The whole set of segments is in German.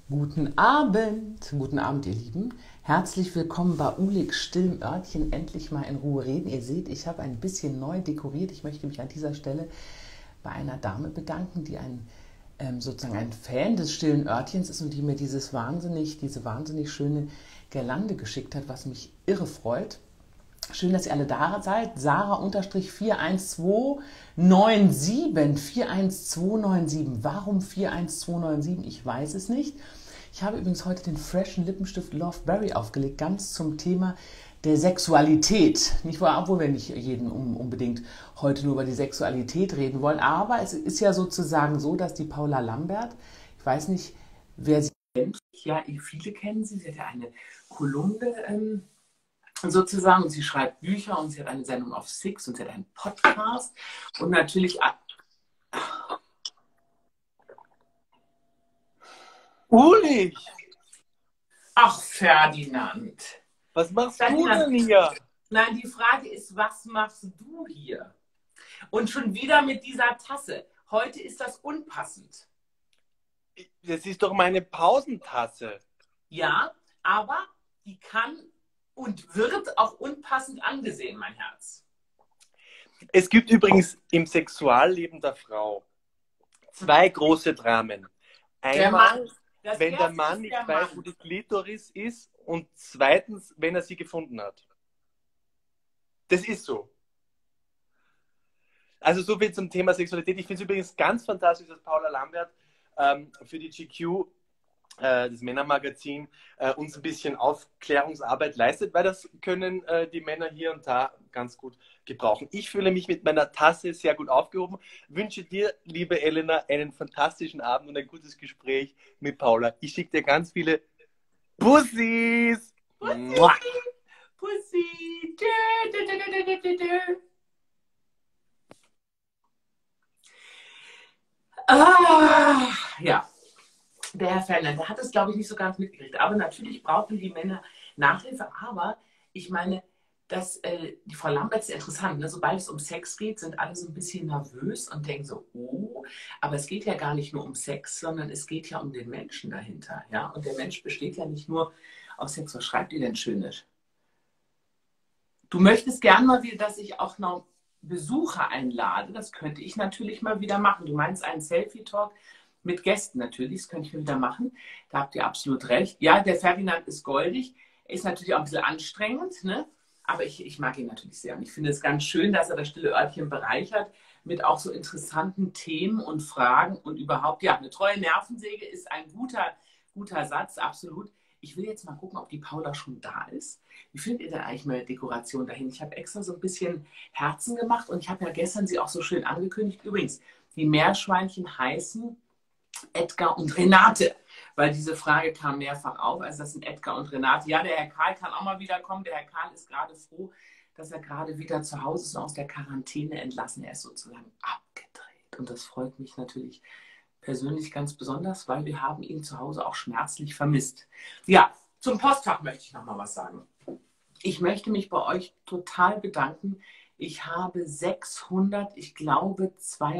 Guten Abend, ihr Lieben. Herzlich willkommen bei Uliks stillem Örtchen, endlich mal in Ruhe reden. Ihr seht, ich habe ein bisschen neu dekoriert. Ich möchte mich an dieser Stelle bei einer Dame bedanken, die sozusagen ein Fan des stillen Örtchens ist und die mir diese wahnsinnig schöne Girlande geschickt hat, was mich irre freut. Schön, dass ihr alle da seid. Sarah-41297. 41297. Warum 41297? Ich weiß es nicht. Ich habe übrigens heute den freshen Lippenstift Love Berry aufgelegt, ganz zum Thema der Sexualität. Nicht wahr? Obwohl wir nicht unbedingt heute nur über die Sexualität reden wollen. Aber es ist ja sozusagen so, dass die Paula Lambert, ich weiß nicht, wer sie kennt. Ja, viele kennen sie. Sie hat ja eine Kolumne sozusagen, und sie schreibt Bücher und sie hat eine Sendung auf Six und sie hat einen Podcast und natürlich... Uli! Ach, Ferdinand. Was machst Ferdinand, du denn hier? Nein, die Frage ist, was machst du hier? Und schon wieder mit dieser Tasse. Heute ist das unpassend. Das ist doch meine Pausentasse. Ja, aber die kann und wird auch unpassend angesehen, mein Herz. Es gibt übrigens im Sexualleben der Frau zwei große Dramen. Einmal, wenn der Mann nicht weiß, wo die Klitoris ist, und zweitens, wenn er sie gefunden hat. Das ist so. Also so viel zum Thema Sexualität. Ich finde es übrigens ganz fantastisch, dass Paula Lambert für die GQ, das Männermagazin, uns ein bisschen Aufklärungsarbeit leistet, weil das können die Männer hier und da ganz gut gebrauchen. Ich fühle mich mit meiner Tasse sehr gut aufgehoben. Wünsche dir, liebe Elena, einen fantastischen Abend und ein gutes Gespräch mit Paula. Ich schicke dir ganz viele Bussis. Pussy. Pussy. Ja. Der Herr Ferdinand, der hat es, glaube ich, nicht so ganz mitgekriegt. Aber natürlich brauchen die Männer Nachhilfe. Aber ich meine, die Frau Lambert ist interessant. Ne? Sobald es um Sex geht, sind alle so ein bisschen nervös und denken so, oh, aber es geht ja gar nicht nur um Sex, sondern es geht ja um den Menschen dahinter. Ja? Und der Mensch besteht ja nicht nur aus Sex. Was schreibt ihr denn Schönes? Du möchtest gern mal wieder, dass ich auch noch Besucher einlade. Das könnte ich natürlich mal wieder machen. Du meinst einen Selfie-Talk mit Gästen natürlich, das könnte ich mir wieder machen. Da habt ihr absolut recht. Ja, der Ferdinand ist goldig. Er ist natürlich auch ein bisschen anstrengend, ne? Aber ich mag ihn natürlich sehr. Und ich finde es ganz schön, dass er das stille Örtchen bereichert mit auch so interessanten Themen und Fragen und überhaupt, ja, eine treue Nervensäge ist ein guter Satz, absolut. Ich will jetzt mal gucken, ob die Paula schon da ist. Wie findet ihr denn eigentlich meine Dekoration dahin? Ich habe extra so ein bisschen Herzen gemacht und ich habe ja gestern sie auch so schön angekündigt. Übrigens, die Meerschweinchen heißen Edgar und Renate, weil diese Frage kam mehrfach auf. Also das sind Edgar und Renate. Ja, der Herr Karl kann auch mal wieder kommen. Der Herr Karl ist gerade froh, dass er gerade wieder zu Hause ist und aus der Quarantäne entlassen. Er ist sozusagen abgedreht. Und das freut mich natürlich persönlich ganz besonders, weil wir haben ihn zu Hause auch schmerzlich vermisst. Ja, zum Postfach möchte ich noch mal was sagen. Ich möchte mich bei euch total bedanken. Ich habe 600, ich glaube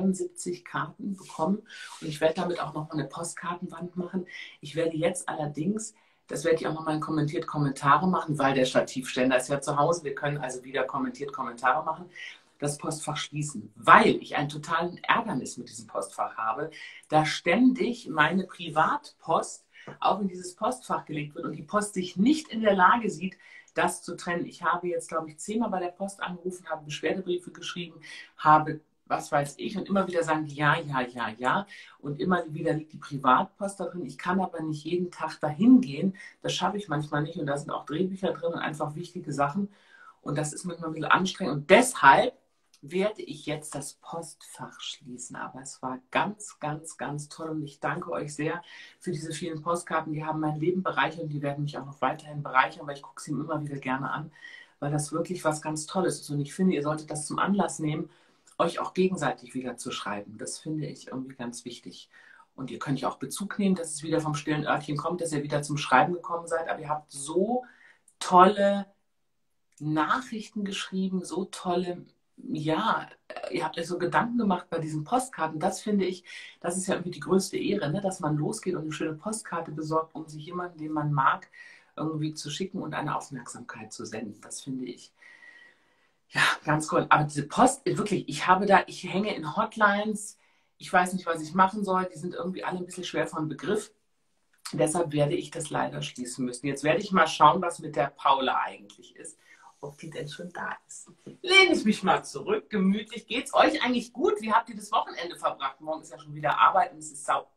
72 Karten bekommen und ich werde damit auch noch mal eine Postkartenwand machen. Ich werde jetzt allerdings, das werde ich auch noch mal in kommentiert Kommentare machen, weil der Stativständer ist ja zu Hause. Wir können also wieder kommentiert Kommentare machen, das Postfach schließen, weil ich einen totalen Ärgernis mit diesem Postfach habe, da ständig meine Privatpost auch in dieses Postfach gelegt wird und die Post sich nicht in der Lage sieht, das zu trennen. Ich habe jetzt, glaube ich, 10-mal bei der Post angerufen, habe Beschwerdebriefe geschrieben, habe, was weiß ich, und immer wieder sagen die ja, ja, ja, ja. Und immer wieder liegt die Privatpost da drin. Ich kann aber nicht jeden Tag dahin gehen. Das schaffe ich manchmal nicht. Und da sind auch Drehbücher drin und einfach wichtige Sachen. Und das ist manchmal ein bisschen anstrengend. Und deshalb werde ich jetzt das Postfach schließen. Aber es war ganz, ganz, ganz toll und ich danke euch sehr für diese vielen Postkarten. Die haben mein Leben bereichert und die werden mich auch noch weiterhin bereichern, weil ich gucke sie mir immer wieder gerne an, weil das wirklich was ganz Tolles ist. Und ich finde, ihr solltet das zum Anlass nehmen, euch auch gegenseitig wieder zu schreiben. Das finde ich irgendwie ganz wichtig. Und ihr könnt ja auch Bezug nehmen, dass es wieder vom stillen Örtchen kommt, dass ihr wieder zum Schreiben gekommen seid. Aber ihr habt so tolle Nachrichten geschrieben, so tolle ja, ihr habt euch so Gedanken gemacht bei diesen Postkarten. Das finde ich, das ist ja irgendwie die größte Ehre, ne? Dass man losgeht und eine schöne Postkarte besorgt, um sich jemanden, den man mag, irgendwie zu schicken und eine Aufmerksamkeit zu senden. Das finde ich, ja, ganz cool. Aber diese Post, wirklich, ich hänge in Hotlines, ich weiß nicht, was ich machen soll. Die sind irgendwie alle ein bisschen schwer vom Begriff. Deshalb werde ich das leider schließen müssen. Jetzt werde ich mal schauen, was mit der Paula eigentlich ist. Ob die denn schon da ist. Lehne ich mich mal zurück, gemütlich. Geht's euch eigentlich gut? Wie habt ihr das Wochenende verbracht? Morgen ist ja schon wieder Arbeit und es ist sau.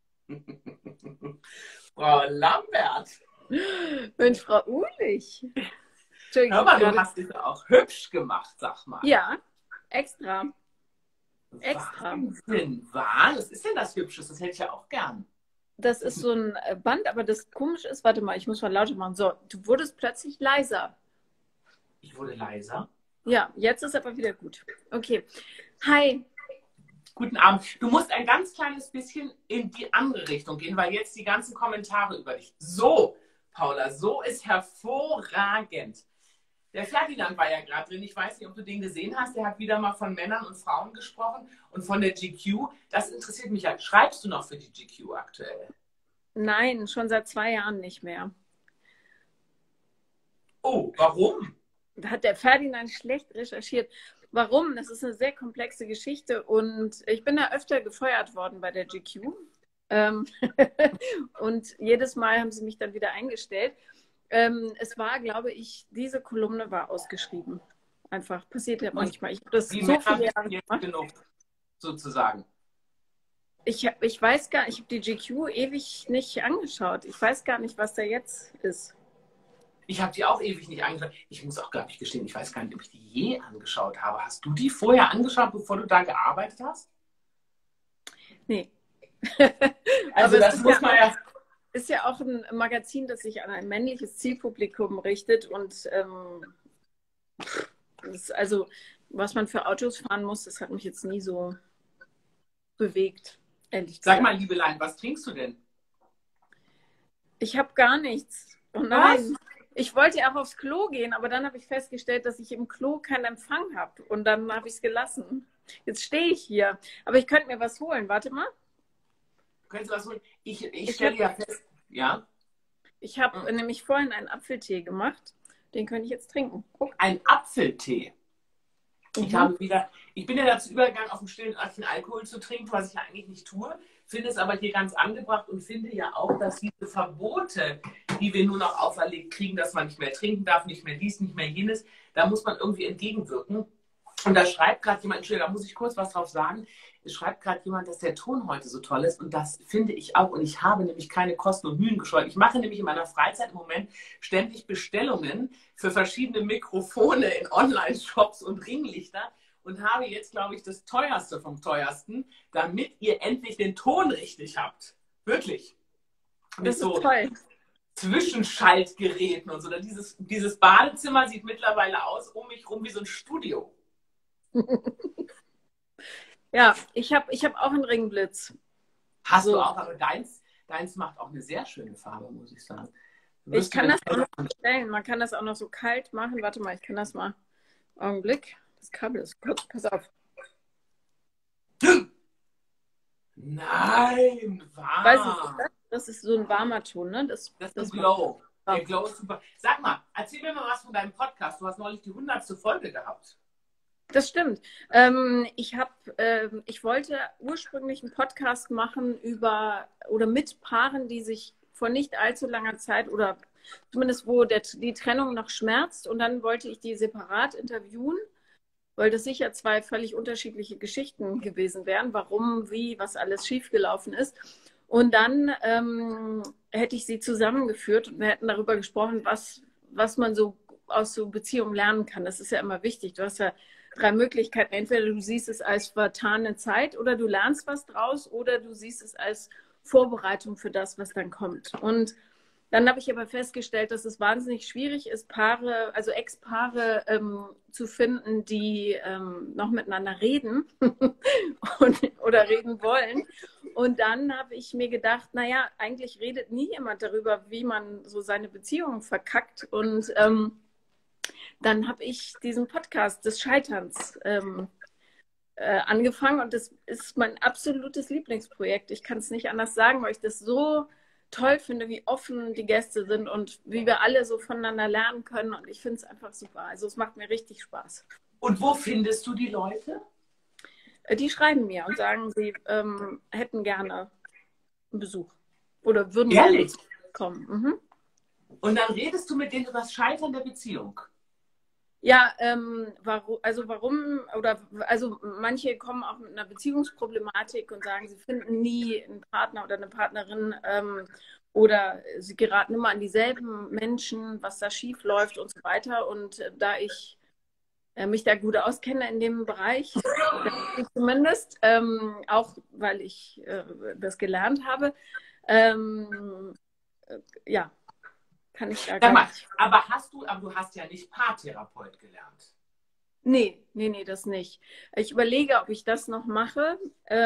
Frau Lambert. Mensch, Frau Uhlich. Hör mal, du hast es auch hübsch gemacht, sag mal. Ja, extra. Extra. Wahnsinn. Was ist denn das Hübsches? Das hätte ich ja auch gern. Das ist so ein Band, aber das Komische ist, warte mal, ich muss mal lauter machen. So, du wurdest plötzlich leiser. Ich wurde leiser. Ja, jetzt ist aber wieder gut. Okay. Hi. Guten Abend. Du musst ein ganz kleines bisschen in die andere Richtung gehen, weil jetzt die ganzen Kommentare über dich. So, Paula, so ist hervorragend. Der Ferdinand war ja gerade drin. Ich weiß nicht, ob du den gesehen hast. Der hat wieder mal von Männern und Frauen gesprochen und von der GQ. Das interessiert mich ja. Schreibst du noch für die GQ aktuell? Nein, schon seit 2 Jahren nicht mehr. Oh, warum? Da hat der Ferdinand schlecht recherchiert. Warum? Das ist eine sehr komplexe Geschichte und ich bin da öfter gefeuert worden bei der GQ. Und jedes Mal haben sie mich dann wieder eingestellt. Es war, glaube ich, diese Kolumne war ausgeschrieben. Einfach, passiert ja manchmal. Ich habe das Die so viele Jahre gemacht. Genug, sozusagen. Ich weiß gar nicht, ich habe die GQ ewig nicht angeschaut. Ich weiß gar nicht, was da jetzt ist. Ich habe die auch ewig nicht angeschaut. Ich muss auch, glaube ich, gestehen, ich weiß gar nicht, ob ich die je angeschaut habe. Hast du die vorher angeschaut, bevor du da gearbeitet hast? Nee. Also das muss man ja... Ist ja auch ein Magazin, das sich an ein männliches Zielpublikum richtet und also was man für Autos fahren muss, das hat mich jetzt nie so bewegt, ehrlich gesagt. Sag mal, Liebelein, was trinkst du denn? Ich habe gar nichts. Oh nein. Was? Ich wollte auch aufs Klo gehen, aber dann habe ich festgestellt, dass ich im Klo keinen Empfang habe und dann habe ich es gelassen. Jetzt stehe ich hier, aber ich könnte mir was holen. Warte mal. Könntest du was holen? Ich stelle ja fest, ja? Ich habe nämlich vorhin einen Apfeltee gemacht. Den könnte ich jetzt trinken. Guck. Ein Apfeltee? Ich bin ja dazu übergegangen, auf dem stillen Örtchen Alkohol zu trinken, was ich ja eigentlich nicht tue. Finde es aber hier ganz angebracht und finde ja auch, dass diese Verbote, die wir nur noch auferlegt kriegen, dass man nicht mehr trinken darf, nicht mehr dies, nicht mehr jenes, da muss man irgendwie entgegenwirken. Und da schreibt gerade jemand, Entschuldigung, da muss ich kurz was drauf sagen, es schreibt gerade jemand, dass der Ton heute so toll ist und das finde ich auch und ich habe nämlich keine Kosten und Mühen gescheut. Ich mache nämlich in meiner Freizeit im Moment ständig Bestellungen für verschiedene Mikrofone in Online-Shops und Ringlichter und habe jetzt, glaube ich, das teuerste vom teuersten, damit ihr endlich den Ton richtig habt. Wirklich. Das ist so toll. Zwischenschaltgeräten und so. Dieses Badezimmer sieht mittlerweile aus um mich rum wie so ein Studio. Ja, ich hab auch einen Ringblitz. Hast du auch, aber deins macht auch eine sehr schöne Farbe, muss ich sagen. Ich kann das auch noch stellen. Man kann das auch noch so kalt machen. Warte mal, ich kann das mal. Augenblick. Das Kabel ist kurz. Pass auf. Nein, warm. Weißt du, das ist so ein warmer Ton, ne? Das ist Glow. Der Glow ist super. Sag mal, erzähl mir mal was von deinem Podcast. Du hast neulich die 100. Folge gehabt. Das stimmt. Ich wollte ursprünglich einen Podcast machen mit Paaren, die sich vor nicht allzu langer Zeit oder zumindest wo die Trennung noch schmerzt. Und dann wollte ich die separat interviewen, weil das sicher 2 völlig unterschiedliche Geschichten gewesen wären, warum, wie, was alles schiefgelaufen ist. Und dann hätte ich sie zusammengeführt und wir hätten darüber gesprochen, was man so aus so Beziehungen lernen kann. Das ist ja immer wichtig. Du hast ja 3 Möglichkeiten. Entweder du siehst es als vertane Zeit oder du lernst was draus oder du siehst es als Vorbereitung für das, was dann kommt. Und dann habe ich aber festgestellt, dass es wahnsinnig schwierig ist, Ex-Paare zu finden, die noch miteinander reden oder reden wollen. Und dann habe ich mir gedacht, naja, eigentlich redet nie jemand darüber, wie man so seine Beziehungen verkackt. Und dann habe ich diesen Podcast des Scheiterns angefangen und das ist mein absolutes Lieblingsprojekt. Ich kann es nicht anders sagen, weil ich das so toll finde, wie offen die Gäste sind und wie wir alle so voneinander lernen können und ich finde es einfach super. Also es macht mir richtig Spaß. Und wo findest du die Leute? Die schreiben mir und sagen, sie hätten gerne einen Besuch oder würden gerne kommen. Mhm. Und dann redest du mit denen über das Scheitern der Beziehung. Ja, warum, also manche kommen auch mit einer Beziehungsproblematik und sagen, sie finden nie einen Partner oder eine Partnerin oder sie geraten immer an dieselben Menschen, was da schief läuft und so weiter. Und da ich mich da gut auskenne in dem Bereich, zumindest, auch weil ich das gelernt habe, ja, kann ich da gar nicht. Aber du hast ja nicht Paartherapeut gelernt. Nee, das nicht. Ich überlege, ob ich das noch mache,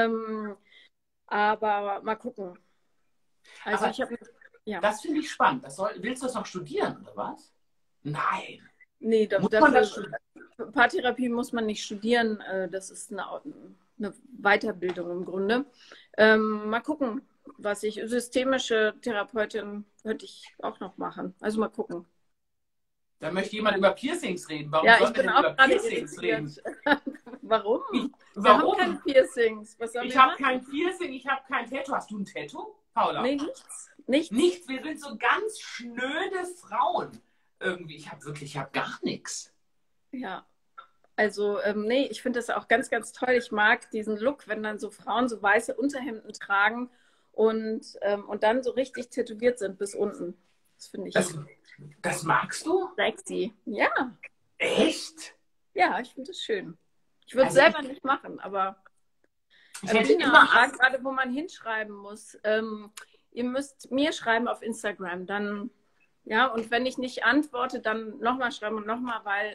aber mal gucken. Also ja. Das finde ich spannend. Willst du das noch studieren, oder was? Nein. Nee, Paartherapie muss man nicht studieren. Das ist eine Weiterbildung im Grunde. Mal gucken. Systemische Therapeutin könnte ich auch noch machen. Also mal gucken. Da möchte jemand über Piercings reden. Warum ja, soll ich bin denn auch über Piercings reden? Warum? Wir haben keine Piercings. Ich habe kein Piercing, ich habe kein Tattoo. Hast du ein Tattoo, Paula? Nee, nichts. Nichts. Wir sind so ganz schnöde Frauen. Irgendwie, ich habe gar nichts. Ja. Also, nee, ich finde das auch ganz, ganz toll. Ich mag diesen Look, wenn dann so Frauen so weiße Unterhemden tragen und dann so richtig tätowiert sind bis unten. Das finde ich. Das magst du? Sexy. Ja. Echt? Ja, ich finde es schön. Ich würde es selber nicht machen, aber ich hätte immer gerade, wo man hinschreiben muss. Ihr müsst mir schreiben auf Instagram, dann, ja, und wenn ich nicht antworte, dann nochmal schreiben und nochmal, weil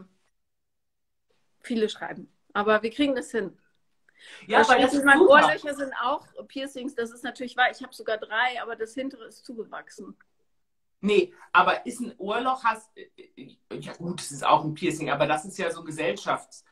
viele schreiben. Aber wir kriegen das hin. Ja, weil das meine Ohrlöcher sind auch Piercings, das ist natürlich wahr. Ich habe sogar 3, aber das hintere ist zugewachsen. Nee, aber ist ein Ohrloch, ja gut, das ist auch ein Piercing, aber das ist ja so gesellschaftsfähiges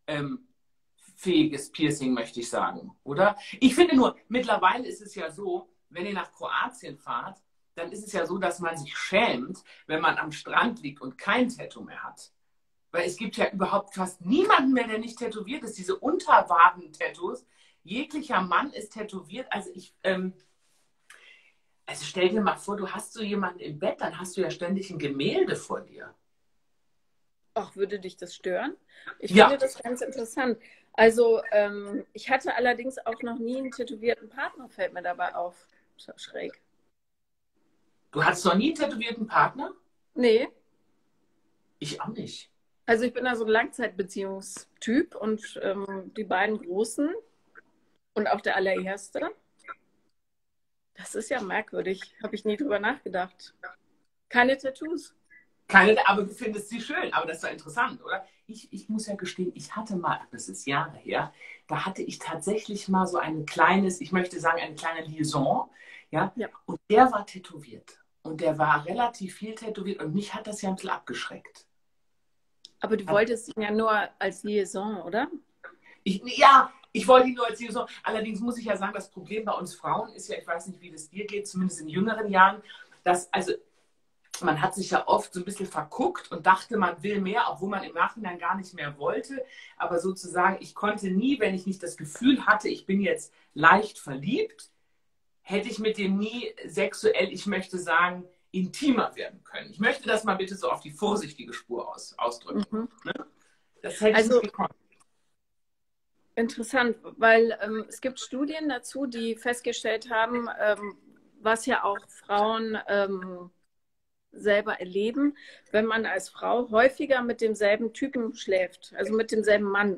Piercing, möchte ich sagen, oder? Ich finde nur, mittlerweile ist es ja so, wenn ihr nach Kroatien fahrt, dann ist es ja so, dass man sich schämt, wenn man am Strand liegt und kein Tattoo mehr hat. Weil es gibt ja überhaupt fast niemanden mehr, der nicht tätowiert ist. Diese Unterwaden-Tattoos, jeglicher Mann ist tätowiert. Also stell dir mal vor, du hast so jemanden im Bett, dann hast du ja ständig ein Gemälde vor dir. Ach, würde dich das stören? Ich finde das ganz interessant. Also ich hatte allerdings auch noch nie einen tätowierten Partner, fällt mir dabei auf. Das ist schräg. Du hattest noch nie einen tätowierten Partner? Nee. Ich auch nicht. Also ich bin da so ein Langzeitbeziehungstyp und die beiden Großen und auch der allererste. Das ist ja merkwürdig. Habe ich nie drüber nachgedacht. Keine Tattoos. Aber du findest sie schön. Aber das ist doch interessant, oder? Ich muss ja gestehen, ich hatte mal, das ist Jahre her, da hatte ich tatsächlich mal so ein kleines, ich möchte sagen, eine kleine Liaison. Ja? Und der war tätowiert. Und der war relativ viel tätowiert. Und mich hat das ja ein bisschen abgeschreckt. Aber du wolltest ihn ja nur als Liaison, oder? Ich wollte ihn nur als Liaison. Allerdings muss ich ja sagen, das Problem bei uns Frauen ist ja, ich weiß nicht, wie das dir geht, zumindest in jüngeren Jahren, man hat sich ja oft so ein bisschen verguckt und dachte, man will mehr, obwohl man im Nachhinein gar nicht mehr wollte. Aber sozusagen, ich konnte nie, wenn ich nicht das Gefühl hatte, ich bin jetzt leicht verliebt, hätte ich mit dem nie sexuell, ich möchte sagen, intimer werden können. Ich möchte das mal bitte so auf die vorsichtige Spur ausdrücken. Mhm. Ne? Das hätte ich nicht gekonnt. Interessant, weil es gibt Studien dazu, die festgestellt haben, was ja auch Frauen selber erleben, wenn man als Frau häufiger mit demselben Typen schläft, also mit demselben Mann.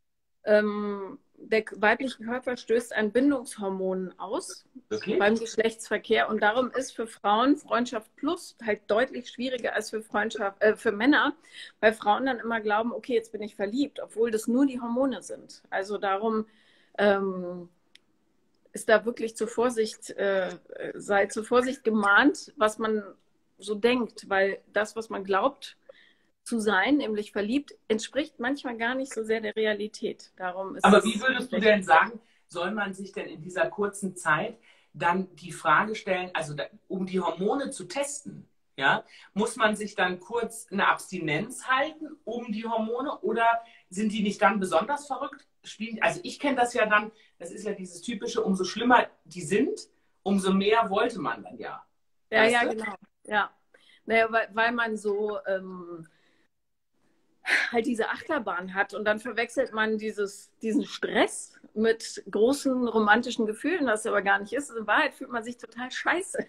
Der weibliche Körper stößt ein Bindungshormon aus beim Geschlechtsverkehr und darum ist für Frauen Freundschaft plus halt deutlich schwieriger als für Männer, weil Frauen dann immer glauben, okay, jetzt bin ich verliebt, obwohl das nur die Hormone sind. Also darum ist da wirklich zur Vorsicht, sei zur Vorsicht gemahnt, was man so denkt, weil das, was man glaubt zu sein, nämlich verliebt, entspricht manchmal gar nicht so sehr der Realität. Darum ist Aber wie würdest du denn sagen, soll man sich denn in dieser kurzen Zeit dann die Frage stellen, also um die Hormone zu testen, ja, muss man sich dann kurz eine Abstinenz halten um die Hormone oder sind die nicht dann besonders verrückt? Also ich kenne das ja dann, das ist ja dieses typische, umso schlimmer die sind, umso mehr wollte man dann ja. Ja, weißt ja, du? genau. Ja. Naja, weil man so halt diese Achterbahn hat und dann verwechselt man diesen Stress mit großen romantischen Gefühlen, was aber gar nicht ist. In Wahrheit fühlt man sich total scheiße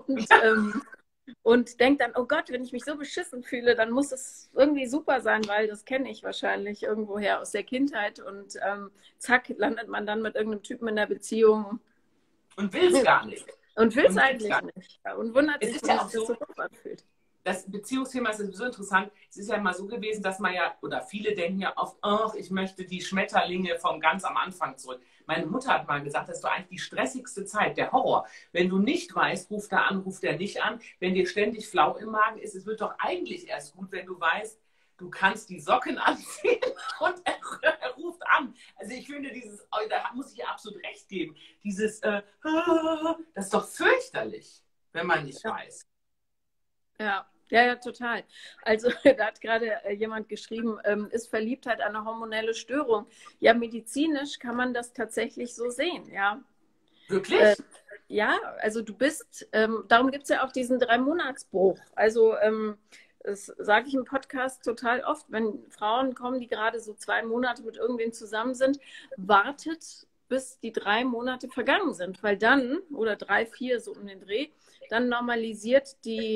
und denkt dann, oh Gott, wenn ich mich so beschissen fühle, dann muss es irgendwie super sein, weil das kenne ich wahrscheinlich irgendwoher aus der Kindheit und zack, landet man dann mit irgendeinem Typen in der Beziehung. Und will es gar nicht. Und will es eigentlich nicht. Und wundert Es sich, ist ja warum auch sich so, das so doof anfühlt. das Beziehungsthema ist sowieso interessant. Es ist ja immer so gewesen, dass man ja, oder viele denken ja oft, oh, ich möchte die Schmetterlinge von ganz am Anfang zurück. Meine Mutter hat mal gesagt, das ist doch eigentlich die stressigste Zeit, der Horror. Wenn du nicht weißt, ruft er an, ruft er nicht an. Wenn dir ständig flau im Magen ist, es wird doch eigentlich erst gut, wenn du weißt, du kannst die Socken anziehen und er ruft an. Also ich finde da muss ich ihr absolut recht geben, das ist doch fürchterlich, wenn man nicht weiß. Ja, total. Also da hat gerade jemand geschrieben, ist Verliebtheit eine hormonelle Störung? Ja, medizinisch kann man das tatsächlich so sehen, ja. Wirklich? Ja, also du bist, darum gibt es ja auch diesen 3-Monatsbruch. Also das sage ich im Podcast total oft, wenn Frauen kommen, die gerade so 2 Monate mit irgendwem zusammen sind, wartet, bis die 3 Monate vergangen sind, weil dann, oder 3, 4 so um den Dreh, dann normalisiert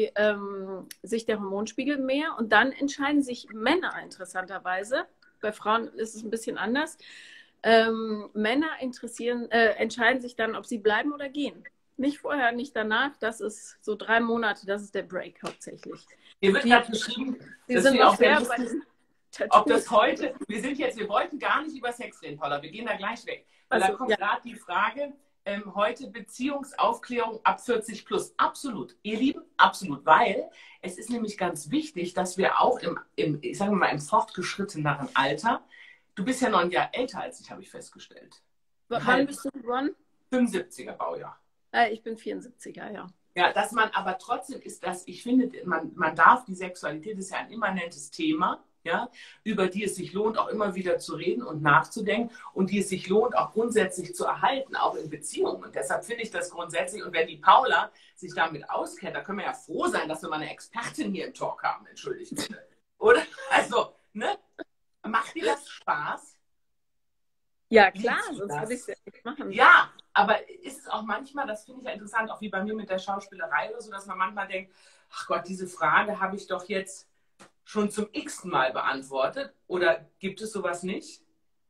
sich der Hormonspiegel mehr und dann entscheiden sich Männer interessanterweise, bei Frauen ist es ein bisschen anders, Männer entscheiden sich dann, ob sie bleiben oder gehen. Nicht vorher, nicht danach, das ist so 3 Monate, das ist der Break hauptsächlich. Hier wird gerade geschrieben, die sind auch sehr bei den ob das heute, wir wollten gar nicht über Sex reden, Paula, wir gehen da gleich weg. Weil da kommt gerade die Frage, heute Beziehungsaufklärung ab 40 plus. Absolut, ihr Lieben, absolut. Weil es ist nämlich ganz wichtig, dass wir auch ich sage mal, im fortgeschritteneren Alter, du bist ja noch ein Jahr älter als ich, habe ich festgestellt. Wann bist du geboren? 75er Baujahr. Ich bin 74er, ja. Ja, dass man aber trotzdem ich finde, man darf, die Sexualität ist ja ein immanentes Thema, ja, über die es sich lohnt, auch immer wieder zu reden und nachzudenken und die es sich lohnt, auch grundsätzlich zu erhalten, auch in Beziehungen. Und deshalb finde ich das grundsätzlich, und wenn die Paula sich damit auskennt, da können wir ja froh sein, dass wir mal eine Expertin hier im Talk haben, entschuldigt bitte. Oder? Also, ne? Macht dir das Spaß? Ja, klar, sonst würde ich es ja nicht machen. Ja, aber ist es auch manchmal, das finde ich ja interessant, auch wie bei mir mit der Schauspielerei oder so, dass man manchmal denkt, ach Gott, diese Frage habe ich doch jetzt schon zum x-ten Mal beantwortet. Oder gibt es sowas nicht?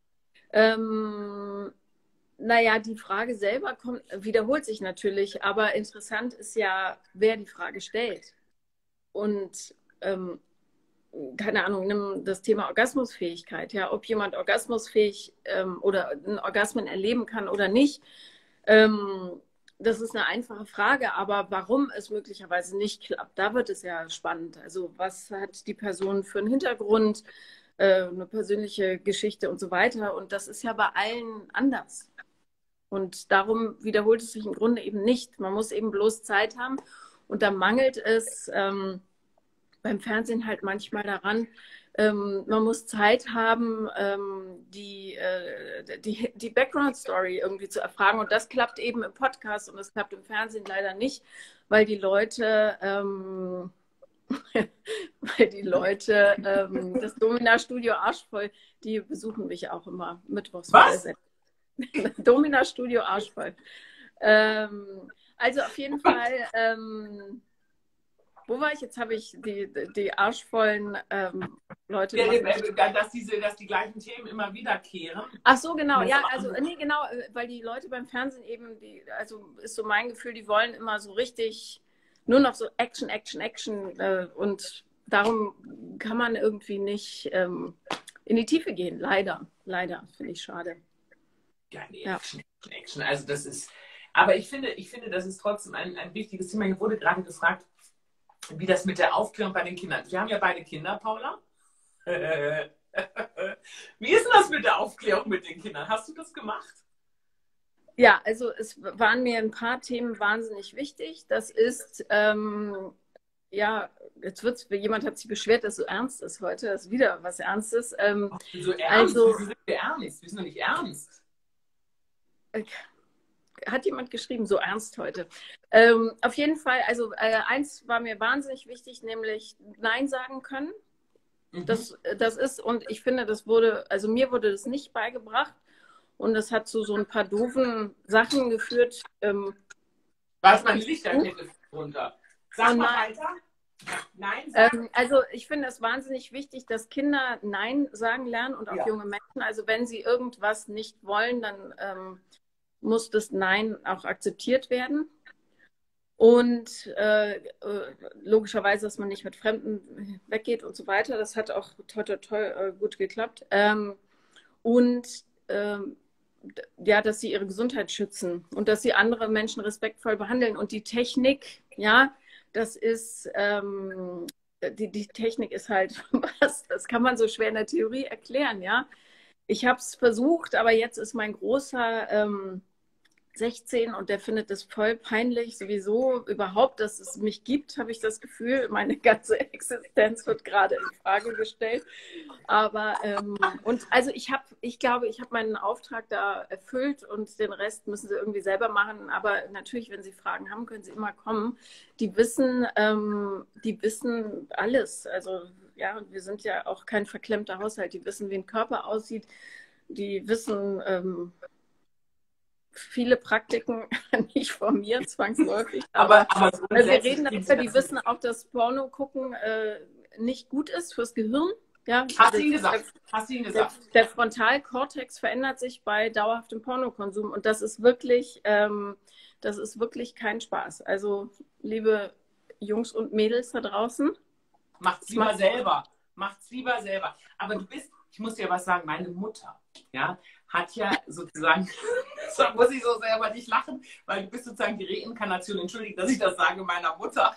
Naja, die Frage selber wiederholt sich natürlich, aber interessant ist ja, wer die Frage stellt. Und keine Ahnung, nimm das Thema Orgasmusfähigkeit, ja, ob jemand orgasmusfähig oder einen Orgasmen erleben kann oder nicht. Das ist eine einfache Frage, aber warum es möglicherweise nicht klappt, da wird es ja spannend. Also was hat die Person für einen Hintergrund, eine persönliche Geschichte und so weiter. Und das ist ja bei allen anders. Und darum wiederholt es sich im Grunde eben nicht. Man muss eben bloß Zeit haben. Und da mangelt es beim Fernsehen halt manchmal daran, man muss Zeit haben, die Background-Story irgendwie zu erfragen. Und das klappt eben im Podcast und das klappt im Fernsehen leider nicht, weil die Leute, das Domina-Studio Arschvoll, die besuchen mich auch immer mittwochs. Was? Domina-Studio Arschvoll. Also auf jeden Fall... wo war ich? Jetzt habe ich die arschvollen Leute. Dass die gleichen Themen immer wiederkehren. Ach so, genau. Ja, also nee, genau, weil die Leute beim Fernsehen eben, also ist so mein Gefühl, die wollen immer so richtig nur noch so Action, Action, Action und darum kann man irgendwie nicht in die Tiefe gehen. Leider, finde ich schade. Ja, nee, ja. Action. Also das ist, aber ich finde, das ist trotzdem ein wichtiges Thema. Hier wurde gerade gefragt, wie das mit der Aufklärung bei den Kindern. Wir haben ja beide Kinder, Paula. Wie ist denn das mit der Aufklärung mit den Kindern? Hast du das gemacht? Ja, also es waren mir ein paar Themen wahnsinnig wichtig. Das ist, ja, jetzt wird's, jemand hat sich beschwert, dass es so ernst ist heute. Das ist wieder was Ernstes. Ach, so ernst? Also, Wieso sind wir ernst? Wir sind doch nicht ernst. Hat jemand geschrieben, so ernst heute. Auf jeden Fall, also eins war mir wahnsinnig wichtig, nämlich Nein sagen können. Das ist, und ich finde, das wurde, also mir wurde das nicht beigebracht und das hat zu so ein paar doofen Sachen geführt. Was, mein Lichterkette runter. Sag mal weiter. Nein sagen. Also ich finde es wahnsinnig wichtig, dass Kinder Nein sagen lernen und auch junge Menschen. Also wenn sie irgendwas nicht wollen, dann muss das Nein auch akzeptiert werden. Und logischerweise, dass man nicht mit Fremden weggeht und so weiter. Das hat auch toll gut geklappt. Ja, dass sie ihre Gesundheit schützen und dass sie andere Menschen respektvoll behandeln. Und die Technik, ja, das ist, die Technik ist halt was, das kann man so schwer in der Theorie erklären, ja. Ich habe es versucht, aber jetzt ist mein Großer 16 und der findet es voll peinlich, sowieso überhaupt, dass es mich gibt, habe ich das Gefühl. Meine ganze Existenz wird gerade in Frage gestellt. Aber, und also ich glaube, ich habe meinen Auftrag da erfüllt und den Rest müssen sie irgendwie selber machen. Aber natürlich, wenn sie Fragen haben, können sie immer kommen. Die wissen alles. Also, ja, wir sind ja auch kein verklemmter Haushalt. Die wissen, wie ein Körper aussieht. Die wissen, viele Praktiken, nicht von mir zwangsläufig, aber so wir reden darüber, die wissen auch, dass Porno gucken nicht gut ist fürs Gehirn. Ja, Hast du ihn gesagt? Der Frontalkortex verändert sich bei dauerhaftem Pornokonsum und das ist wirklich kein Spaß. Also, liebe Jungs und Mädels da draußen. Macht's lieber selber. Aber ich muss dir was sagen, meine Mutter, ja, hat ja sozusagen, da muss ich so selber nicht lachen, weil du bist sozusagen die Reinkarnation, entschuldigt, dass ich das sage, meiner Mutter.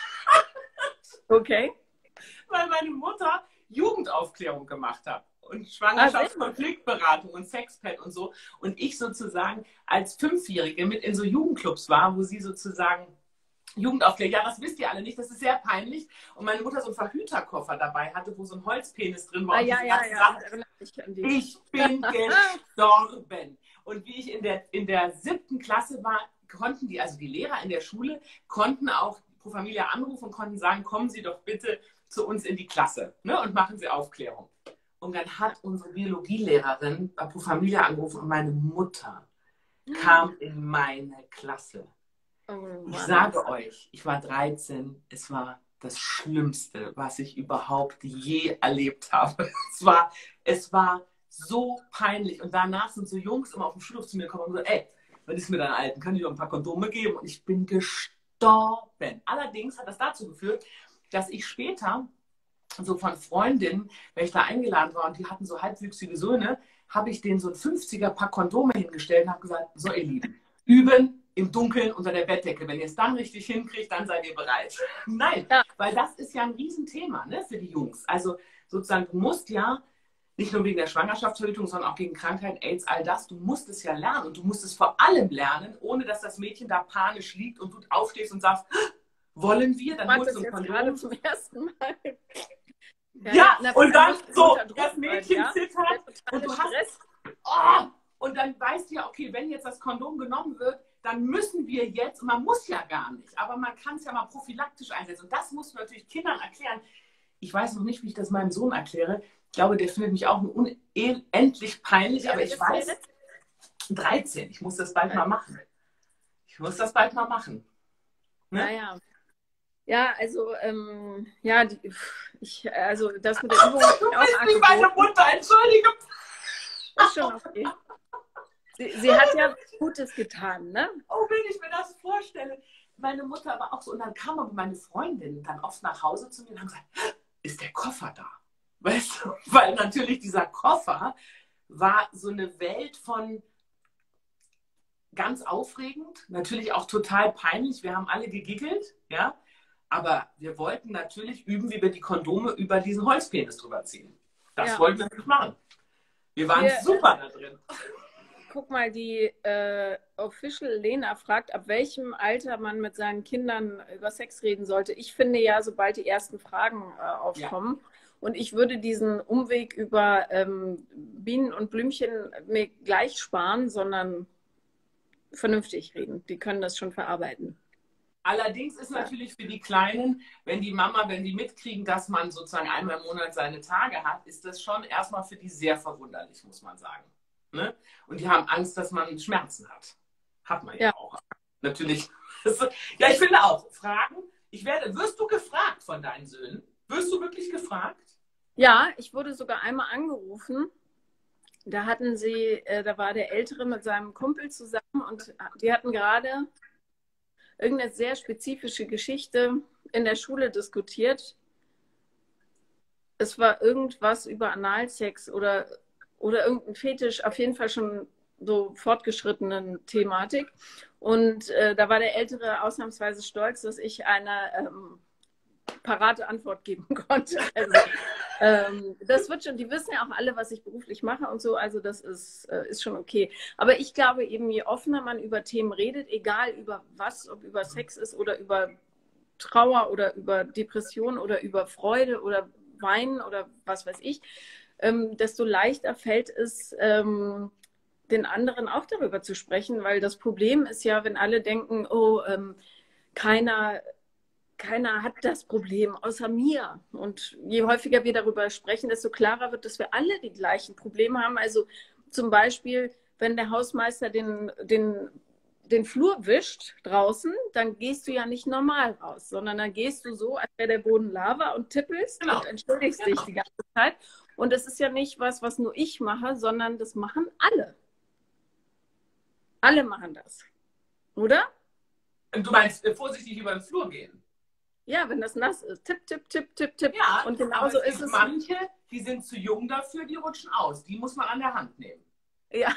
Okay. Weil meine Mutter Jugendaufklärung gemacht hat und Schwangerschaftskonfliktberatung und Sexpad und so. Und ich sozusagen als 5-Jährige mit in so Jugendclubs war, wo sie sozusagen Jugendaufklärung, ja, das wisst ihr alle nicht, das ist sehr peinlich. Und meine Mutter so einen Verhüterkoffer dabei hatte, wo so ein Holzpenis drin war. Ja. Ich bin gestorben. Und wie ich in der 7. Klasse war, konnten die Lehrer in der Schule, konnten auch Pro Familia anrufen und konnten sagen, kommen Sie doch bitte zu uns in die Klasse, ne, und machen Sie Aufklärung. Und dann hat unsere Biologielehrerin bei Pro Familia angerufen und meine Mutter kam in meine Klasse. Ich sage euch, ich war 13, es war das Schlimmste, was ich überhaupt je erlebt habe. Es war so peinlich. Und danach sind so Jungs immer auf dem Schulhof zu mir gekommen und gesagt, ey, was ist mit deinen Alten? Kann ich doch ein paar Kondome geben? Und ich bin gestorben. Allerdings hat das dazu geführt, dass ich später so von Freundinnen, wenn ich da eingeladen war und die hatten so halbwüchsige Söhne, habe ich denen so ein 50er-Pack Kondome hingestellt und habe gesagt, so ihr Lieben, üben im Dunkeln unter der Bettdecke. Wenn ihr es dann richtig hinkriegt, dann seid ihr bereit. Nein, weil das ist ja ein Riesenthema, ne, für die Jungs. Also sozusagen, du musst ja nicht nur wegen der Schwangerschaftsverhütung, sondern auch gegen Krankheiten, AIDS, all das, du musst es ja lernen. Und du musst es vor allem lernen, ohne dass das Mädchen da panisch liegt und du aufstehst und sagst, wollen wir? Dann holst du ein Kondom. Gerade zum ersten Mal. Ja, und dann so, das Mädchen zittert und du hast, und dann weißt du ja, okay, wenn jetzt das Kondom genommen wird, dann müssen wir jetzt, und man muss ja gar nicht, aber man kann es ja mal prophylaktisch einsetzen. Und das musst du natürlich Kindern erklären. Ich weiß noch nicht, wie ich das meinem Sohn erkläre. Ich glaube, der findet mich auch unendlich peinlich, ja, aber ich weiß, 13, ich muss das bald mal machen. Ne? Naja. Ja, also, also das mit der Übung habe ich auch angeboten. Meine Mutter, entschuldige. Ist schon okay. Sie hat ja Gutes getan, ne? Oh, wenn ich mir das vorstelle. Meine Mutter war auch so, und dann kam aber meine Freundin dann oft nach Hause zu mir und haben gesagt, ist der Koffer da? Weißt du? Weil natürlich dieser Koffer war so eine Welt von ganz aufregend, natürlich auch total peinlich. Wir haben alle gegiggelt, ja. Aber wir wollten natürlich üben, wie wir die Kondome über diesen Holzpenis drüber ziehen. Das Ja. wollten wir nicht machen. Wir waren super da drin. Guck mal, die Official Lena fragt, ab welchem Alter man mit seinen Kindern über Sex reden sollte. Ich finde ja, sobald die ersten Fragen aufkommen. Ja. Und ich würde diesen Umweg über Bienen und Blümchen mir gleich sparen, sondern vernünftig reden. Die können das schon verarbeiten. Allerdings ist natürlich für die Kleinen, wenn die mitkriegen, dass man sozusagen einmal im Monat seine Tage hat, ist das schon erstmal für die sehr verwunderlich, muss man sagen. Ne? Und die haben Angst, dass man Schmerzen hat. Hat man ja auch. Natürlich. Ja, ich finde auch, Fragen. Wirst du gefragt von deinen Söhnen? Wirst du wirklich gefragt? Ja, ich wurde sogar einmal angerufen. Da war der Ältere mit seinem Kumpel zusammen und die hatten gerade irgendeine sehr spezifische Geschichte in der Schule diskutiert. Es war irgendwas über Analsex oder irgendein Fetisch, auf jeden Fall schon so fortgeschrittenen Thematik. Und da war der Ältere ausnahmsweise stolz, dass ich eine parate Antwort geben konnte. Also, das wird schon, die wissen ja auch alle, was ich beruflich mache und so, also das ist schon okay. Aber ich glaube eben, je offener man über Themen redet, egal über was, ob über Sex ist oder über Trauer oder über Depression oder über Freude oder Weinen oder was weiß ich, desto leichter fällt es, den anderen auch darüber zu sprechen, weil das Problem ist ja, wenn alle denken, oh, keiner hat das Problem außer mir. Und je häufiger wir darüber sprechen, desto klarer wird, dass wir alle die gleichen Probleme haben. Also zum Beispiel, wenn der Hausmeister den Flur wischt draußen, dann gehst du ja nicht normal raus, sondern dann gehst du so, als wäre der Boden Lava und tippelst und entschuldigst dich die ganze Zeit. Und das ist ja nicht was nur ich mache, sondern das machen alle. Alle machen das. Oder? Du meinst, vorsichtig über den Flur gehen? Ja, wenn das nass ist. Tipp, tipp, tipp, tipp, tipp. Ja, und genauso ist es. Manche, die sind zu jung dafür, die rutschen aus. Die muss man an der Hand nehmen. Ja.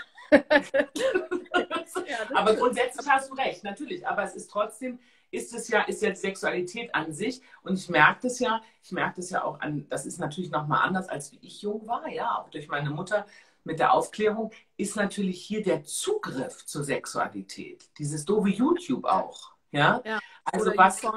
Aber grundsätzlich hast du recht, natürlich. Aber es ist trotzdem, ist jetzt Sexualität an sich. Und ich merke das ja auch an, das ist natürlich nochmal anders, als wie ich jung war, ja, auch durch meine Mutter mit der Aufklärung, ist natürlich hier der Zugriff zur Sexualität. Dieses doofe YouTube auch. Ja, also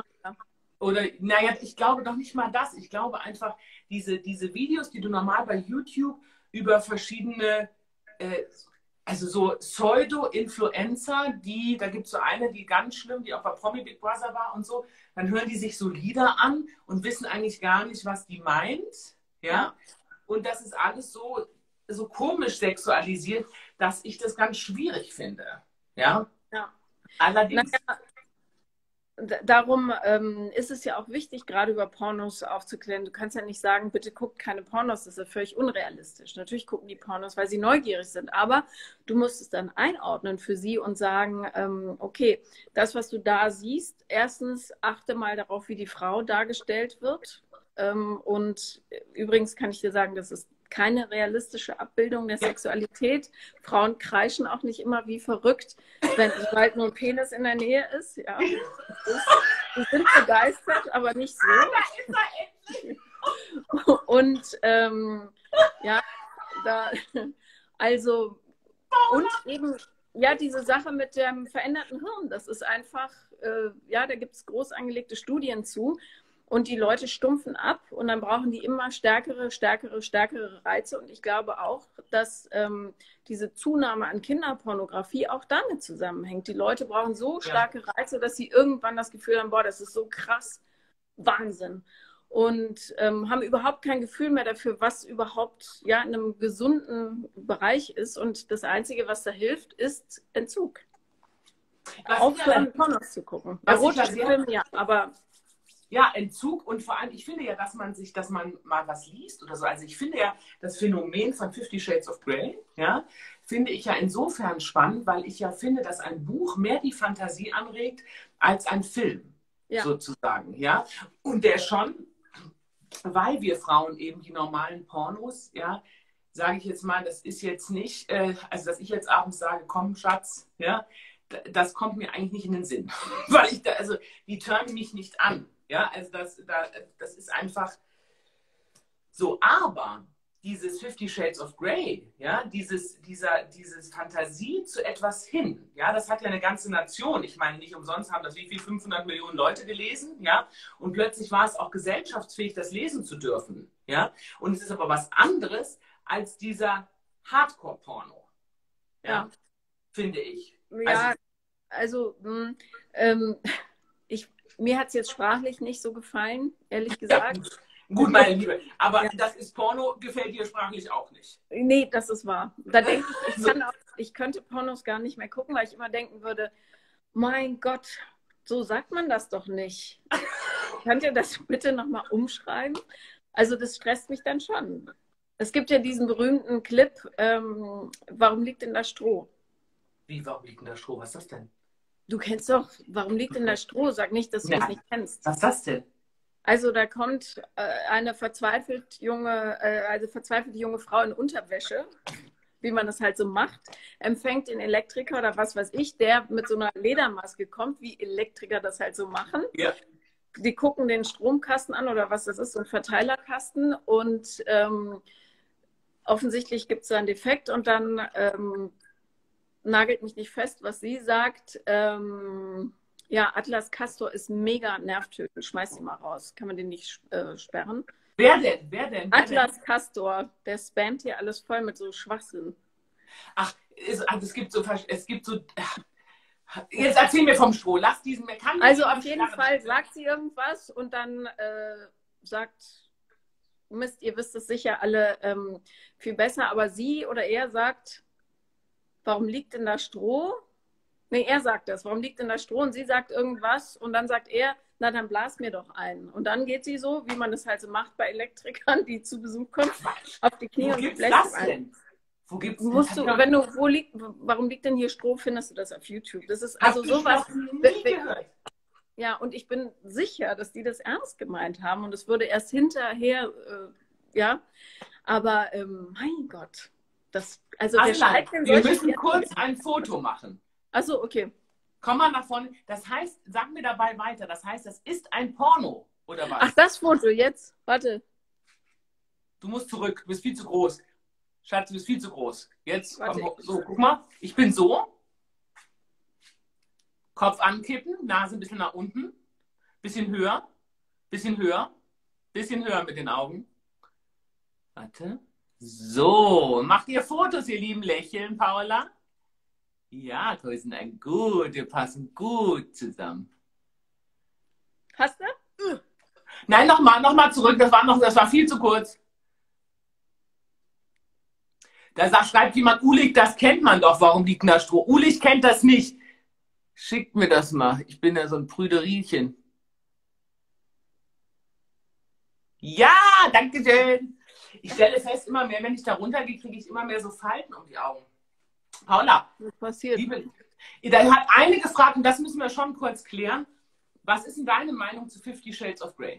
ich glaube noch nicht mal das. Ich glaube einfach, diese Videos, die du normal bei YouTube über verschiedene, also so Pseudo-Influencer, da gibt es so eine, die ganz schlimm, die auch bei Promi Big Brother war und so, dann hören die sich so Lieder an und wissen eigentlich gar nicht, was die meint. Ja? Und das ist alles so komisch sexualisiert, dass ich das ganz schwierig finde. Ja. Allerdings. Darum ist es ja auch wichtig, gerade über Pornos aufzuklären. Du kannst ja nicht sagen, bitte guckt keine Pornos, das ist ja völlig unrealistisch. Natürlich gucken die Pornos, weil sie neugierig sind, aber du musst es dann einordnen für sie und sagen, okay, das, was du da siehst, erstens achte mal darauf, wie die Frau dargestellt wird. Und übrigens kann ich dir sagen, das ist keine realistische Abbildung der Sexualität. Frauen kreischen auch nicht immer wie verrückt, sobald nur ein Penis in der Nähe ist. Ja. Die sind begeistert, aber nicht so. Und und eben, diese Sache mit dem veränderten Hirn, das ist einfach, da gibt es groß angelegte Studien zu. Und die Leute stumpfen ab und dann brauchen die immer stärkere Reize. Und ich glaube auch, dass diese Zunahme an Kinderpornografie auch damit zusammenhängt. Die Leute brauchen so starke Reize, dass sie irgendwann das Gefühl haben, boah, das ist so krass, Wahnsinn. Und haben überhaupt kein Gefühl mehr dafür, was überhaupt in einem gesunden Bereich ist. Und das Einzige, was da hilft, ist Entzug. Aufhören, Pornos zu gucken. Erotische Filme, aber... Ja, Entzug und vor allem, ich finde ja, dass man mal was liest oder so. Also ich finde ja das Phänomen von 50 Shades of Grey, finde ich ja insofern spannend, weil ich ja finde, dass ein Buch mehr die Fantasie anregt als ein Film, sozusagen, ja. Und der schon, weil wir Frauen eben die normalen Pornos, sage ich jetzt mal, das ist jetzt nicht, also dass ich jetzt abends sage, komm Schatz, das kommt mir eigentlich nicht in den Sinn, weil die turnen mich nicht an. Ja, also das ist einfach so. Aber dieses 50 Shades of Grey, ja, dieses Fantasie zu etwas hin, ja, das hat ja eine ganze Nation. Ich meine, nicht umsonst haben das wie viel 500 Millionen Leute gelesen, ja, und plötzlich war es auch gesellschaftsfähig, das lesen zu dürfen, ja. Und es ist aber was anderes als dieser Hardcore-Porno, ja, finde ich. Ja, also mir hat es jetzt sprachlich nicht so gefallen, ehrlich gesagt. Ja, gut, meine Liebe, aber das ist Porno, gefällt dir sprachlich auch nicht. Nee, das ist wahr. Da denke ich könnte Pornos gar nicht mehr gucken, weil ich immer denken würde, mein Gott, so sagt man das doch nicht. Könnt ihr das bitte nochmal umschreiben? Also das stresst mich dann schon. Es gibt ja diesen berühmten Clip, warum liegt denn da Stroh? Wie, warum liegt denn da Stroh? Was ist das denn? Du kennst doch, warum liegt denn da Stroh? Sag nicht, dass du das nicht kennst. Was ist das denn? Also da kommt eine verzweifelt junge Frau in Unterwäsche, wie man das halt so macht, empfängt den Elektriker oder was weiß ich, der mit so einer Ledermaske kommt, wie Elektriker das halt so machen. Ja. Die gucken den Stromkasten an oder was das ist, so ein Verteilerkasten und offensichtlich gibt es da einen Defekt und dann nagelt mich nicht fest, was sie sagt. Ja, Atlas Castor ist mega nervtötend. Schmeiß ihn mal raus. Kann man den nicht sperren? Wer denn? Wer denn? Atlas Castor, der spammt hier alles voll mit so Schwachsinn. Ach, es gibt so. Jetzt erzähl mir vom Stroh. Lass diesen. Also auf jeden Fall sagt sie irgendwas und dann sagt, Mist, ihr wisst es sicher alle viel besser, aber sie oder er sagt, warum liegt denn da Stroh? Nee, er sagt das. Warum liegt denn da Stroh? Und sie sagt irgendwas und dann sagt er, na dann blas mir doch ein. Und dann geht sie so, wie man das halt so macht bei Elektrikern, die zu Besuch kommen, auf die Knie und bläst das ein. denn? Wo gibt's Musst du, wenn du, warum liegt denn hier Stroh, findest du das auf YouTube? Das ist also sowas. Nie gehört. Ja, und ich bin sicher, dass die das ernst gemeint haben und es würde erst hinterher, ja, aber mein Gott, also der nein, wir müssen kurz ein Foto machen. Achso, okay. Komm mal nach vorne. Das heißt, sag mir dabei weiter, das heißt, das ist ein Porno, oder was? Ach, das Foto jetzt? Warte. Du musst zurück, du bist viel zu groß. Schatz, du bist viel zu groß. Jetzt, Warte. so, guck mal. Ich bin so. Kopf ankippen, Nase ein bisschen nach unten. Bisschen höher. Bisschen höher. Bisschen höher mit den Augen. Warte. So, macht ihr Fotos, ihr lieben Lächeln, Paula? Ja, wir sind gut, wir passen gut zusammen. Hast du? Nein, nochmal zurück, das war viel zu kurz. Da schreibt jemand, Ulich, das kennt man doch, warum liegt da Stroh? Ulich kennt das nicht. Schickt mir das mal, ich bin ja so ein Prüderiechen. Ja, danke schön. Ich stelle fest, immer mehr, wenn ich da runtergehe, kriege ich immer mehr so Falten um die Augen. Paula, was passiert? Da hat eine gefragt, und das müssen wir schon kurz klären. Was ist denn deine Meinung zu 50 Shades of Grey?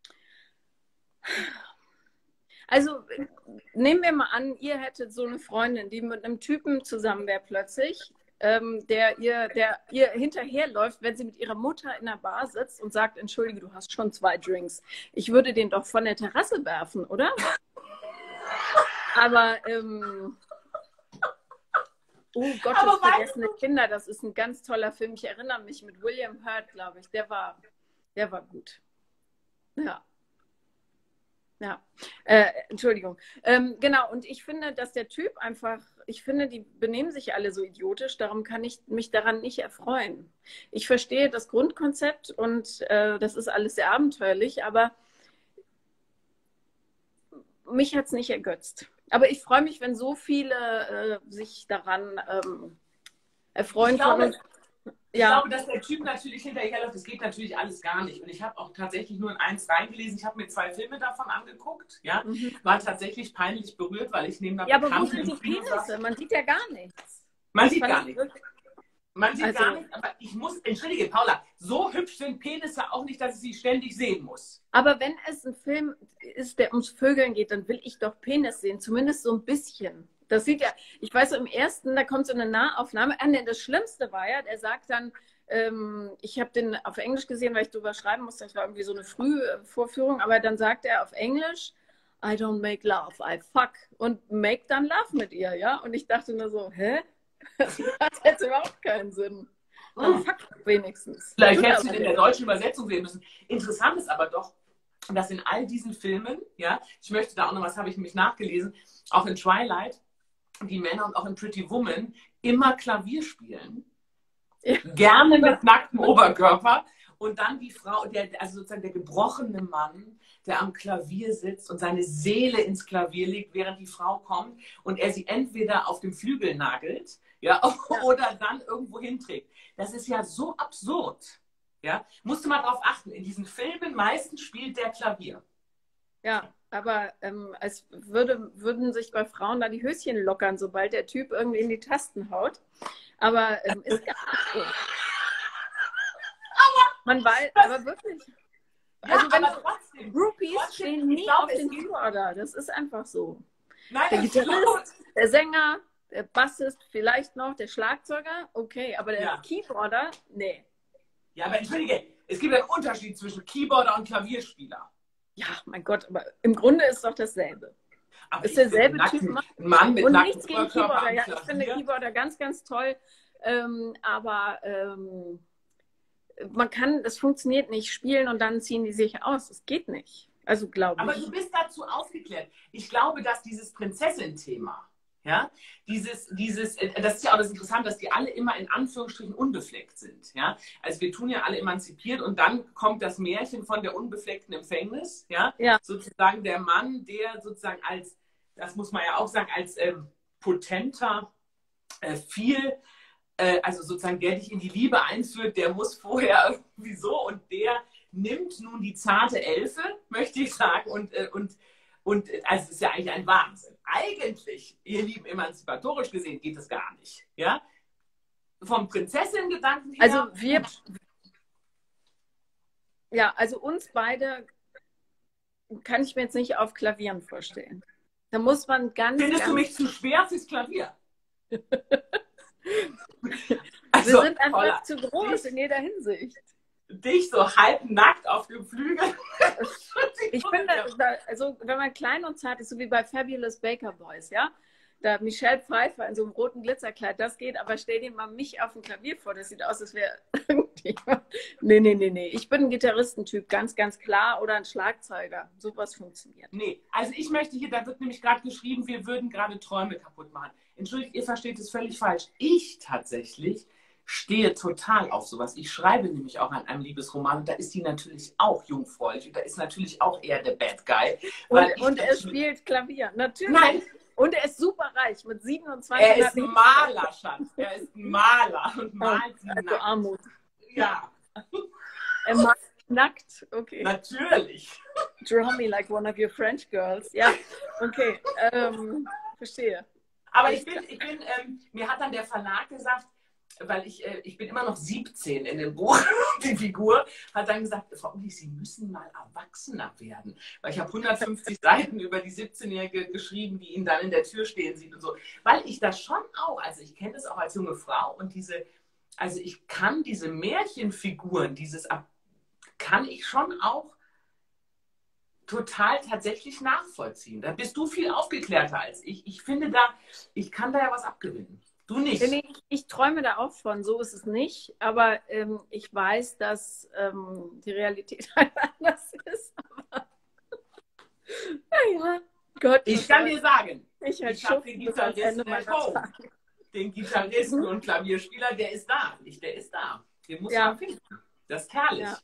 Also nehmen wir mal an, ihr hättet so eine Freundin, die mit einem Typen zusammen wäre plötzlich, der ihr hinterherläuft, wenn sie mit ihrer Mutter in der Bar sitzt und sagt, entschuldige, du hast schon 2 Drinks. Ich würde den doch von der Terrasse werfen, oder? Aber oh Gott, vergessene Kinder, das ist ein ganz toller Film. Ich erinnere mich mit William Hurt, glaube ich. Der war gut. Ja. Ja, Entschuldigung. Genau, und ich finde, dass der Typ einfach, ich finde, die benehmen sich alle so idiotisch, darum kann ich mich daran nicht erfreuen. Ich verstehe das Grundkonzept und das ist alles sehr abenteuerlich, aber mich hat es nicht ergötzt. Aber ich freue mich, wenn so viele sich daran erfreuen können. Ich glaube, dass der Typ natürlich hinterherläuft, das geht natürlich alles gar nicht. Und ich habe auch tatsächlich nur in eins reingelesen. Ich habe mir 2 Filme davon angeguckt. Ja? War tatsächlich peinlich berührt, weil ich neben der Ja, aber wo sind die Penisse? Man sieht ja gar nichts. Man sieht gar nichts. Man sieht gar nichts, aber ich muss, entschuldige, Paula, so hübsch sind Penisse auch nicht, dass ich sie ständig sehen muss. Aber wenn es ein Film ist, der ums Vögeln geht, dann will ich doch Penis sehen, zumindest so ein bisschen. Das sieht ja, ich weiß, im ersten, da kommt so eine Nahaufnahme. Das Schlimmste war ja, er sagt dann, Ich habe den auf Englisch gesehen, weil ich drüber schreiben musste. Das war irgendwie so eine Frühvorführung. Aber dann sagt er auf Englisch, I don't make love, I fuck. Und make dann love mit ihr, ja? Und ich dachte nur so, hä? Das hat jetzt überhaupt keinen Sinn. Dann fuck wenigstens. Vielleicht hättest du in der deutschen Übersetzung sehen müssen. Interessant ist aber doch, dass in all diesen Filmen, ja, ich möchte da auch noch was, habe ich nämlich nachgelesen, auch in Twilight, die Männer und auch in Pretty Woman immer Klavier spielen. Ja. Gerne mit nacktem Oberkörper. Und dann die Frau, also sozusagen der gebrochene Mann, der am Klavier sitzt und seine Seele ins Klavier legt, während die Frau kommt und er sie entweder auf dem Flügel nagelt, ja, oder dann irgendwo hinträgt. Das ist ja so absurd. Ja? Musst du mal darauf achten, in diesen Filmen meistens spielt der Klavier. Ja, aber es würden sich bei Frauen da die Höschen lockern, sobald der Typ irgendwie in die Tasten haut. Aber ist gar nicht so. Man weiß, aber wirklich. Also wenn aber trotzdem, Groupies stehen nie auf den Keyboarder. Das ist einfach so. Nein, der Gitarrist, der Sänger, der Bassist, vielleicht noch, der Schlagzeuger, okay, aber der Keyboarder, nee. Ja, aber entschuldige, es gibt einen Unterschied zwischen Keyboarder und Klavierspieler. Ja, mein Gott, aber im Grunde ist doch dasselbe. Aber ist derselbe Typ. Mann mit und nichts gegen Keyboarder. Ja, ich finde Keyboarder ganz, ganz toll. Aber man kann, das funktioniert nicht, spielen und dann ziehen die sich aus. Das geht nicht. Also glaube ich. Aber du bist dazu aufgeklärt. Ich glaube, dass dieses Prinzessin-Thema, ja, das ist ja auch das Interessante, dass die alle immer in Anführungsstrichen unbefleckt sind. Ja? Also wir tun ja alle emanzipiert und dann kommt das Märchen von der unbefleckten Empfängnis. Ja? Ja. Sozusagen der Mann, der sozusagen als, das muss man ja auch sagen, als potenter, also sozusagen der dich in die Liebe einführt, der muss vorher irgendwie so und der nimmt nun die zarte Elfe, möchte ich sagen, und also es ist ja eigentlich ein Wahnsinn. Eigentlich, ihr Lieben, emanzipatorisch gesehen geht es gar nicht. Ja? Vom Prinzessin-Gedanken her. Also uns beide kann ich mir jetzt nicht auf Klavieren vorstellen. Da muss man Findest du mich zu schwer fürs Klavier? Also, wir sind einfach zu groß in jeder Hinsicht. Dich so halbnackt auf dem Flügel. Ich finde, also wenn man klein und zart ist, so wie bei Fabulous Baker Boys, ja, da Michelle Pfeiffer in so einem roten Glitzerkleid, das geht, aber stell dir mal mich auf dem Klavier vor, das sieht aus, als wäre irgendwie... Nee. Ich bin ein Gitarristentyp, ganz, ganz klar, oder ein Schlagzeuger. Sowas funktioniert. Nee, also ich möchte hier, da wird nämlich gerade geschrieben, wir würden gerade Träume kaputt machen. Entschuldigt, ihr versteht es völlig falsch. Ich tatsächlich stehe total auf sowas. Ich schreibe nämlich auch an einem Liebesroman und da ist die natürlich auch jungfräulich und da ist natürlich auch eher der Bad Guy. Und er spielt Klavier, natürlich. Nein. Und er ist super reich mit 27. Er ist ein Maler, Schatz. Er ist ein Maler und malt sie nackt. Armut. Ja. Er malt nackt, okay. Natürlich. Draw me like one of your French girls. Ja, okay. Verstehe. Aber mir hat dann der Verlag gesagt, weil ich bin immer noch 17 in dem Buch, die Figur, hat dann gesagt, Frau Uli, Sie müssen mal erwachsener werden. Weil ich habe 150 Seiten über die 17-Jährige geschrieben, die ihn dann in der Tür stehen sieht und so. Weil ich das schon auch, also ich kenne das auch als junge Frau und also ich kann diese Märchenfiguren, kann ich schon auch total tatsächlich nachvollziehen. Da bist du viel aufgeklärter als ich. Ich finde ich kann da ja was abgewinnen. Du nicht. Ich träume da auch von, so ist es nicht. Aber ich weiß, dass die Realität anders ist. Aber naja, Gott. Ich kann dir sagen, ich habe den Gitarristen den Gitarristen und Klavierspieler, der ist da. Der ist da. Den muss man finden. Das ist herrlich. Ja.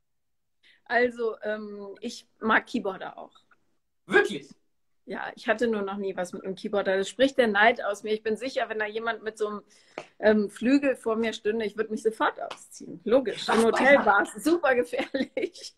Also, ich mag Keyboarder auch. Wirklich? Ja, ich hatte nur noch nie was mit einem Keyboarder. Das spricht der Neid aus mir. Ich bin sicher, wenn da jemand mit so einem Flügel vor mir stünde, ich würde mich sofort ausziehen. Logisch. Im Hotel war es super gefährlich.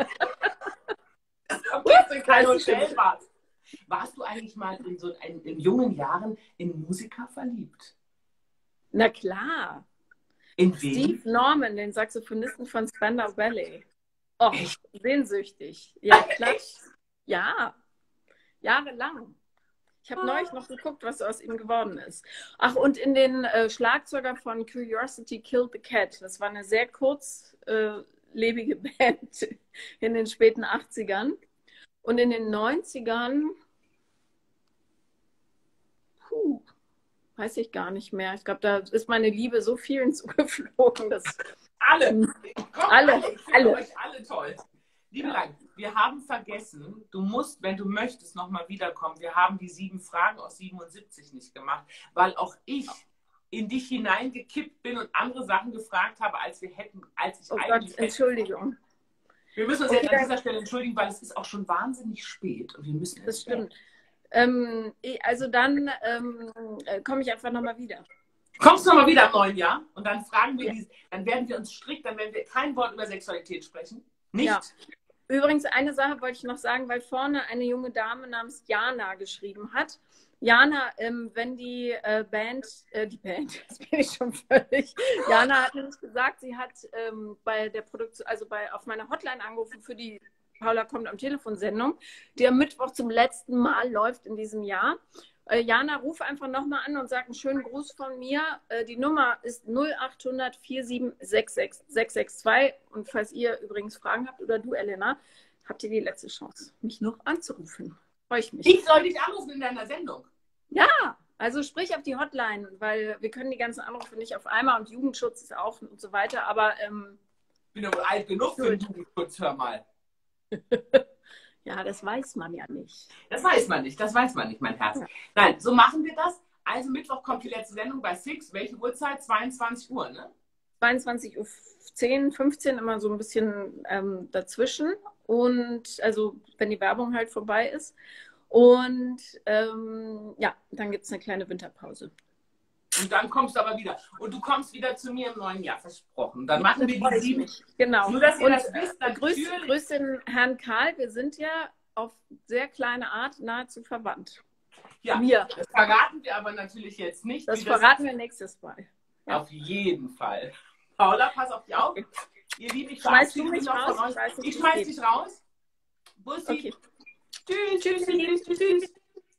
Kein Hotelbad. Warst du eigentlich mal in jungen Jahren in Musiker verliebt? Na klar. In wen? Steve Norman, den Saxophonisten von Spandau Ballet. Oh, echt? Sehnsüchtig. Ja, klar. Ja, jahrelang. Ich habe neulich noch geguckt, was aus ihm geworden ist. Ach, und in den Schlagzeuger von Curiosity Killed the Cat. Das war eine sehr kurzlebige Band in den späten 80ern. Und in den 90ern, weiß ich gar nicht mehr. Ich glaube, da ist meine Liebe so vielen zugeflogen. Dass alle. Alle. Ich finde euch alle toll. Liebe Lang, wir haben vergessen, du musst, wenn du möchtest, nochmal wiederkommen. Wir haben die 7 Fragen aus 77 nicht gemacht, weil auch ich in dich hineingekippt bin und andere Sachen gefragt habe, als ich eigentlich Gott, Entschuldigung. Wir müssen uns jetzt an dieser Stelle entschuldigen, weil es ist auch schon wahnsinnig spät und wir müssen. Das stimmt. Also dann komme ich einfach nochmal wieder. Kommst du nochmal wieder im neuen Jahr und dann fragen wir dann werden wir uns strikt, dann werden wir kein Wort über Sexualität sprechen. Nicht? Ja. Übrigens, eine Sache wollte ich noch sagen, weil vorne eine junge Dame namens Jana geschrieben hat. Jana, wenn die Band, jetzt bin ich schon völlig. Jana hat nämlich gesagt, sie hat bei der Produktion, also auf meiner Hotline angerufen für die Paula kommt am Telefonsendung, die am Mittwoch zum letzten Mal läuft in diesem Jahr. Jana, ruf einfach nochmal an und sag einen schönen Gruß von mir. Die Nummer ist 0800 4766 662. Und falls ihr übrigens Fragen habt, oder du, Elena, habt ihr die letzte Chance, mich noch anzurufen. Freue ich mich. Ich soll dich anrufen in deiner Sendung. Ja, also sprich auf die Hotline, weil wir können die ganzen Anrufe nicht auf einmal und Jugendschutz ist auch und so weiter. Aber ich bin ja wohl alt genug für den Jugendschutz, hör mal. Ja, das weiß man ja nicht. Das weiß man nicht, mein Herz. Ja. Nein, so machen wir das. Also Mittwoch kommt die letzte Sendung bei Six. Welche Uhrzeit? 22 Uhr, ne? 22:10 Uhr, 15 immer so ein bisschen dazwischen. Und also, wenn die Werbung halt vorbei ist. Und ja, dann gibt es eine kleine Winterpause. Und dann kommst du aber wieder. Und du kommst wieder zu mir im neuen Jahr, versprochen. Dann machen wir die 7. Genau. Nur, dass ihr das wisst. Grüß den Herrn Karl. Wir sind ja auf sehr kleine Art nahezu verwandt. Ja, das verraten wir aber natürlich jetzt nicht. Das verraten wir nächstes Mal. Ja. Auf jeden Fall. Paula, pass auf dich auf. Okay. Ihr Lieben, ich schmeiß du mich raus? Ich schmeiß dich raus. Bussi. Okay. Tschüss.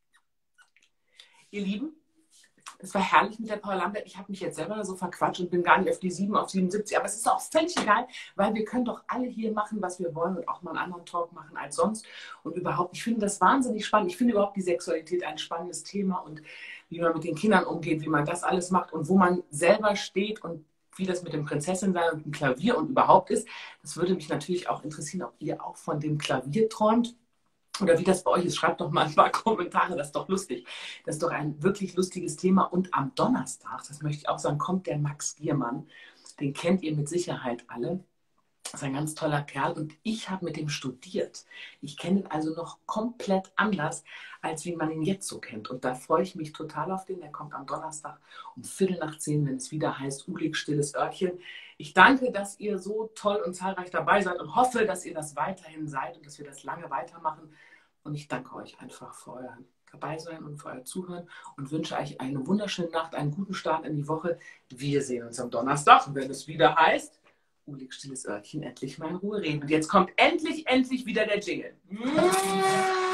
Ihr Lieben, es war herrlich mit der Paula Lambert. Ich habe mich jetzt selber so verquatscht und bin gar nicht auf die 7, auf 77. Aber es ist auch völlig egal, weil wir können doch alle hier machen, was wir wollen und auch mal einen anderen Talk machen als sonst. Und überhaupt, ich finde das wahnsinnig spannend. Ich finde überhaupt die Sexualität ein spannendes Thema und wie man mit den Kindern umgeht, wie man das alles macht und wo man selber steht und wie das mit dem Prinzessinsein und dem Klavier und überhaupt ist. Das würde mich natürlich auch interessieren, ob ihr auch von dem Klavier träumt. Oder wie das bei euch ist, schreibt doch mal ein paar Kommentare, das ist doch lustig. Das ist doch ein wirklich lustiges Thema. Und am Donnerstag, das möchte ich auch sagen, kommt der Max Giermann. Den kennt ihr mit Sicherheit alle. Das ist ein ganz toller Kerl und ich habe mit dem studiert. Ich kenne ihn also noch komplett anders, als wie man ihn jetzt so kennt. Und da freue ich mich total auf den. Der kommt am Donnerstag um 9:15, wenn es wieder heißt, Ulig, stilles Örtchen. Ich danke, dass ihr so toll und zahlreich dabei seid und hoffe, dass ihr das weiterhin seid und dass wir das lange weitermachen. Und ich danke euch einfach für euer Dabeisein und für euer Zuhören und wünsche euch eine wunderschöne Nacht, einen guten Start in die Woche. Wir sehen uns am Donnerstag, wenn es wieder heißt, Ulig, stilles Örtchen, endlich mal in Ruhe reden. Und jetzt kommt endlich wieder der Jingle.